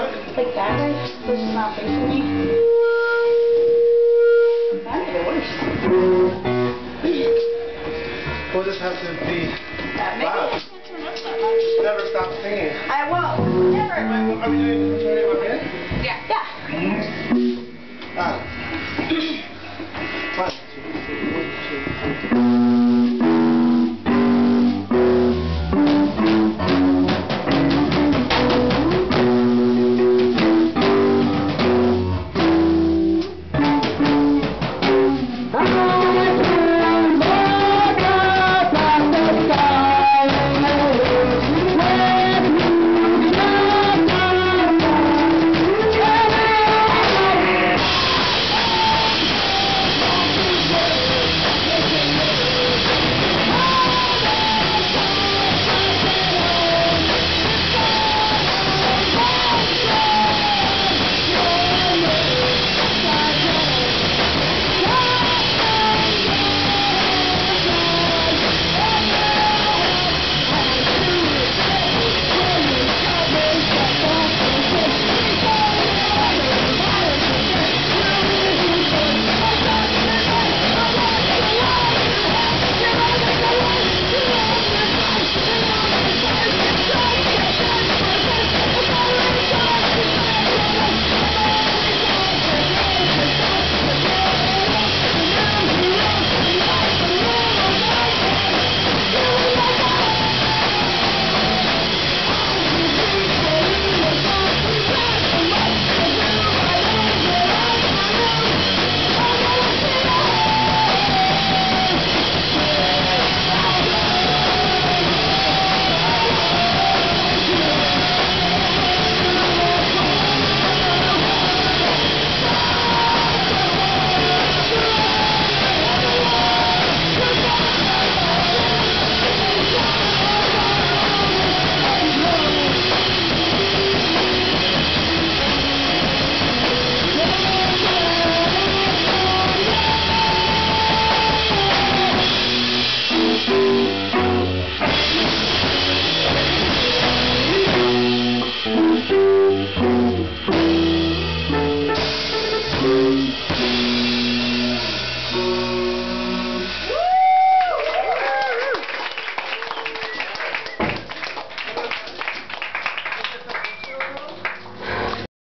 Like that way? So she's not facing me? That made it worse. We'll just have to be Maybe loud. I can't turn up that much. Never stop singing. I won't. Never. Are we doing this right over here? Yeah. Yeah. Ah. 1, 2, 3, 1, 2, 3.